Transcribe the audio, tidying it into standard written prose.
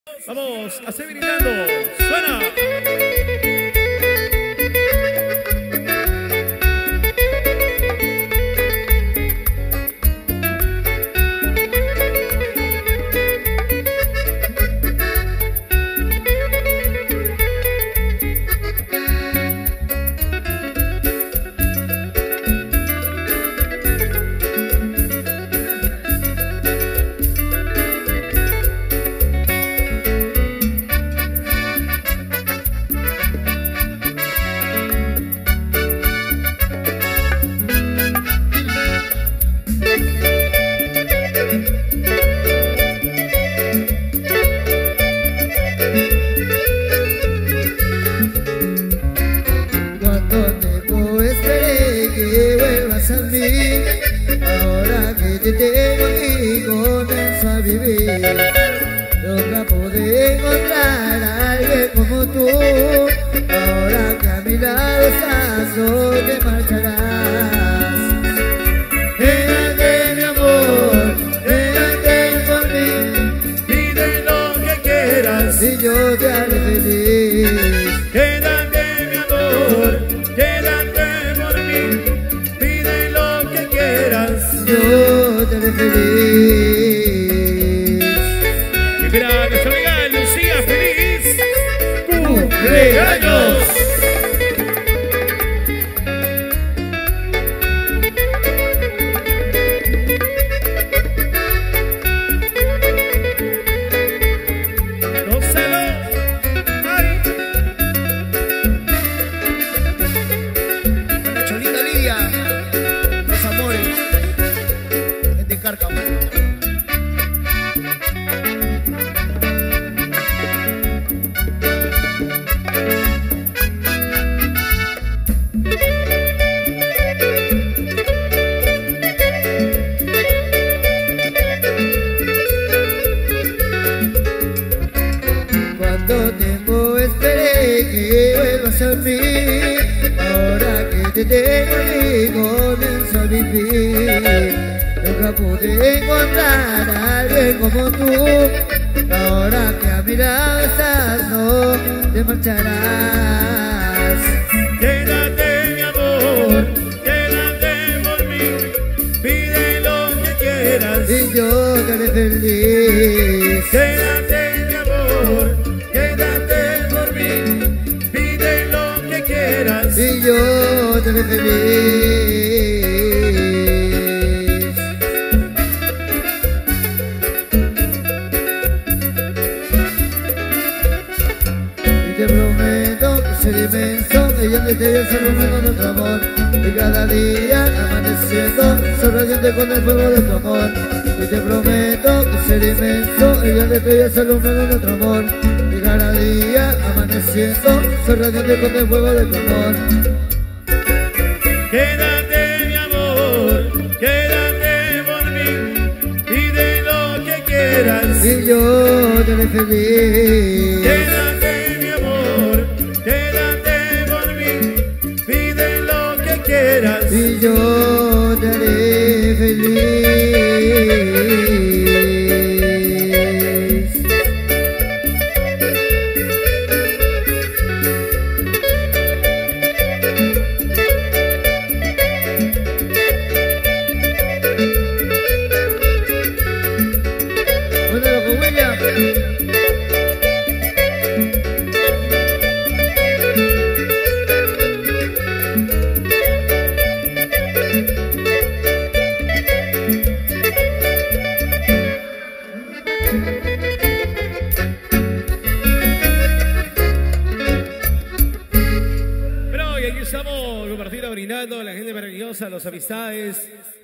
Vamos a seguir brindando. Suena. Ahora que te tengo aquí comienzo a vivir. Nunca pude encontrar a alguien como tú. Ahora que a mi lado estás, no te marcharás. Quédate mi amor, quédate por mí. Pide lo que quieras y yo te haré feliz. Quédate mi amor, quédate por mí. Pide lo que quieras, yo te haré feliz. Y mira, nuestra amiga Lucía, feliz cumpleaños. Cuánto tiempo esperé que vuelvas a mí. Ahora que te tengo aquí comienzo a vivir. Nunca pude encontrar a alguien como tú. Ahora que a mi lado estás, no te marcharás. Quédate mi amor, quédate por mí. Pide lo que quieras y yo te haré feliz. Quédate mi amor, quédate por mí. Pide lo que quieras y yo te haré feliz. Te prometo que seré inmenso, que yo te estoy salvando nuestro amor. Y cada día amaneciendo, sonriente con el fuego de tu amor. Y te prometo que seré inmenso, y yo te estoy alumbrando nuestro amor. Y cada día amaneciendo, sonriente con el fuego de tu amor. Quédate mi amor, quédate por mí. Pide lo que quieras y yo te haré feliz. Quédate mi amor, quédate por mí. Pide lo que quieras y yo te haré feliz. Cuéntalo con William. Pero hoy aquí estamos compartiendo, brindando a la gente maravillosa, a las amistades.